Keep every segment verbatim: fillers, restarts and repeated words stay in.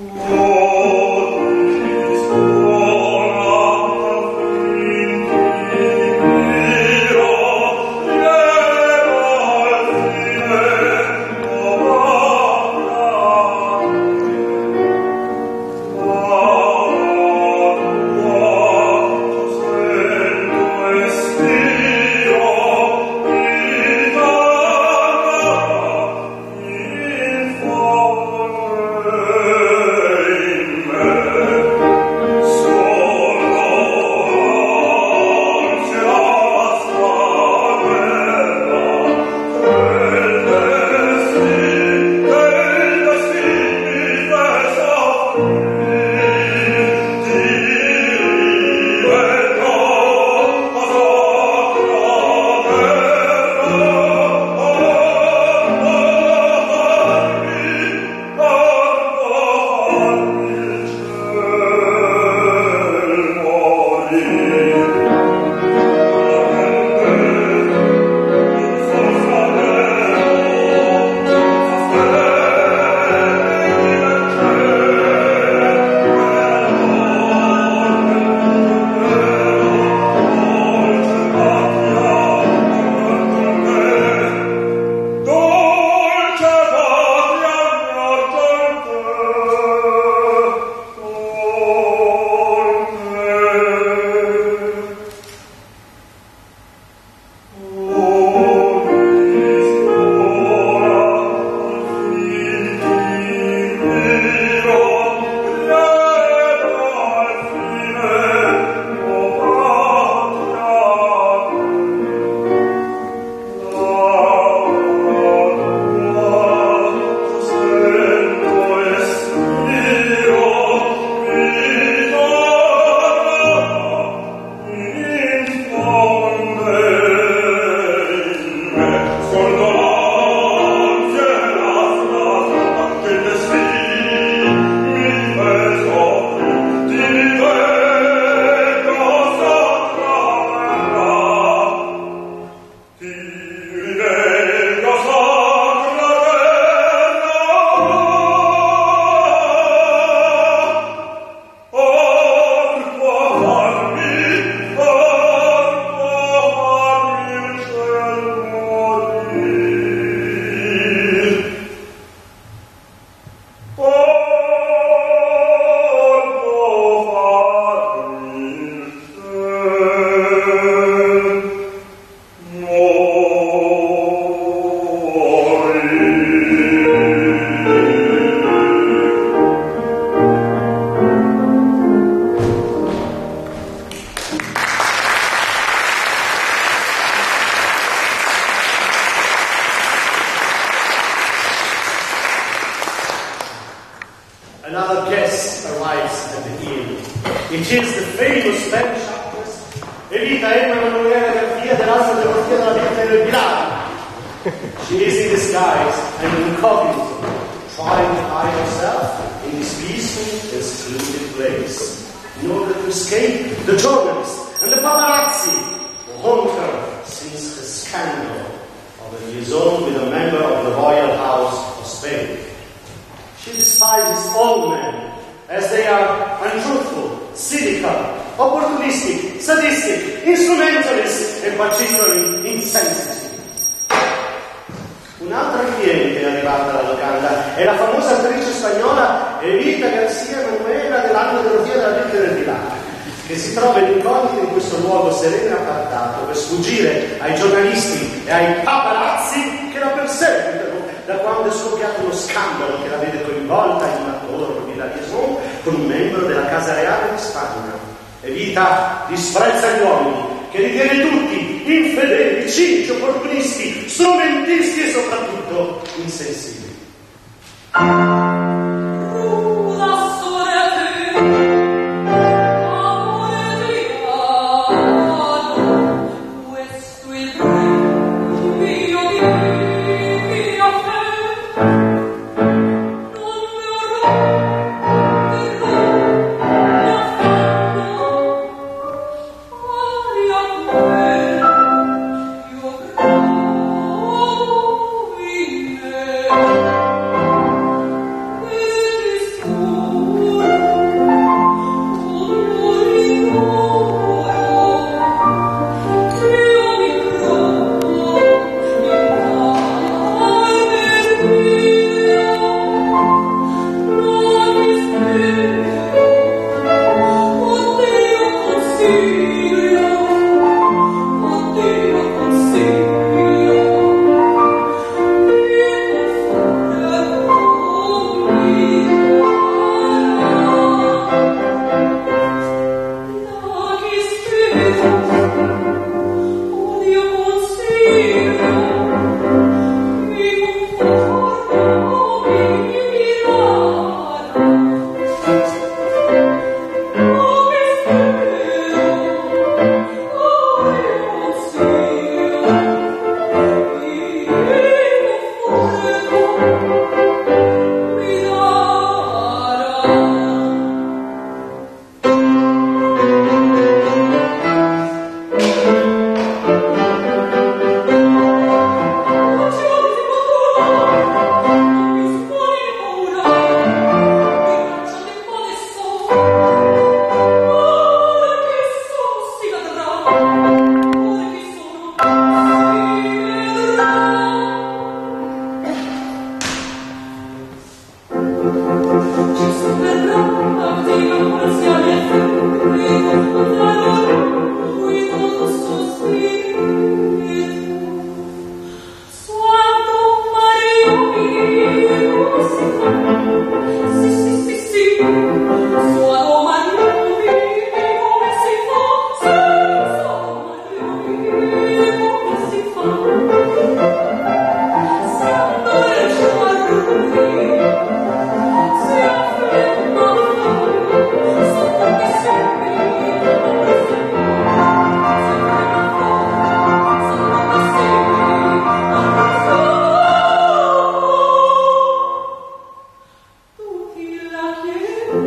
Another guest arrives at the inn. It is the famous Spanish actress Evita Emanuela Garcia dell'Alta Democrazia della Vita del Pilar. She is in disguise and incognito, trying to hide herself in this peaceful and secluded place in order to escape the journalists and the paparazzi who haunt her since the scandal of a liaison with a member of the royal house of Spain. She despises all men, as they are untruthful, cynical, opportunistic, sadistic, instrumentalist, and particularly insensitive. Un'altra cliente è arrivata alla locanda è la famosa attrice spagnola Evita Garcia Manuela dell'Alta Democrazia della Vita del Pilar, che si trova in incognito in questo luogo sereno e appartato per sfuggire ai giornalisti e ai paparazzi che la perseguitano da quando è scoppiato uno scandalo che la vede coinvolta in una torre di liaison con un membro della Casa Reale di Spagna. Evita disprezza gli uomini, che ritiene tutti infedeli, cinci, opportunisti, strumentisti e soprattutto insensibili.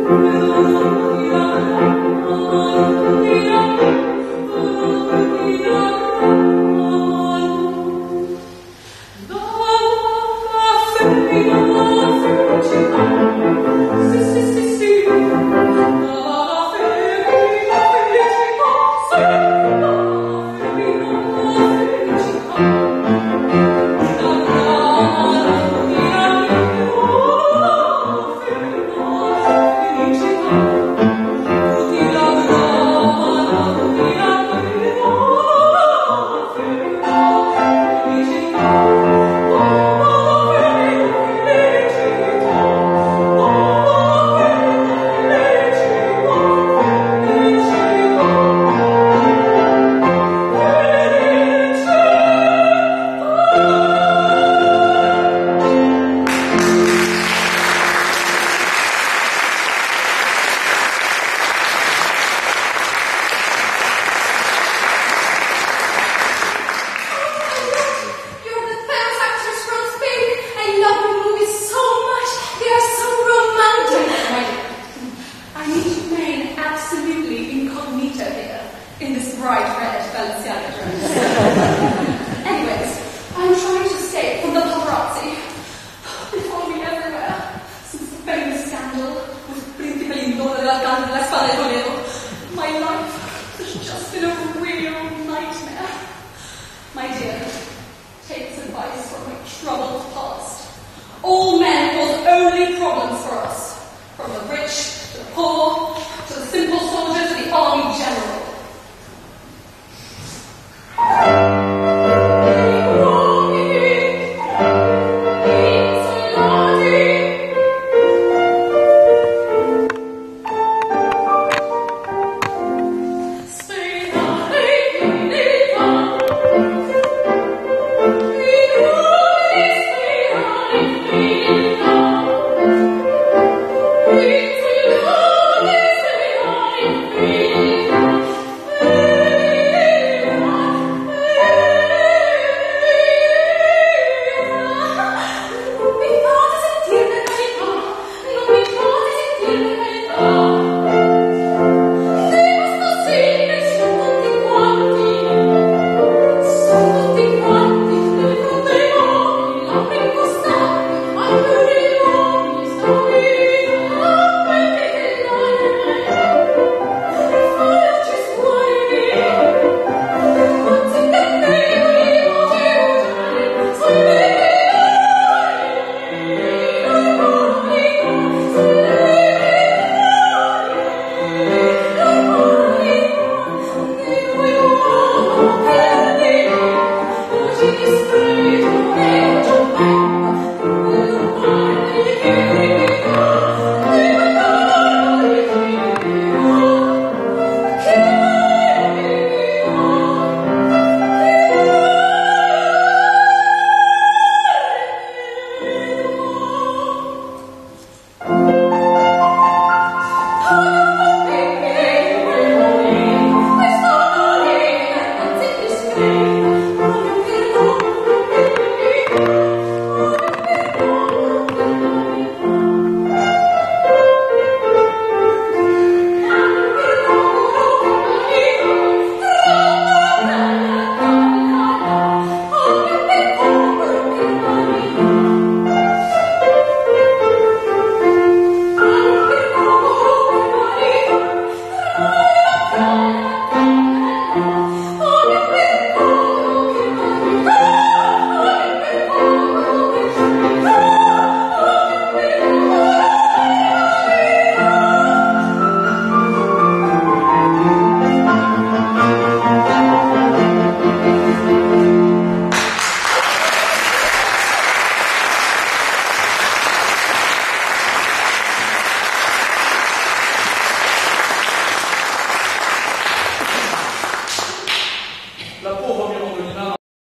La spalla di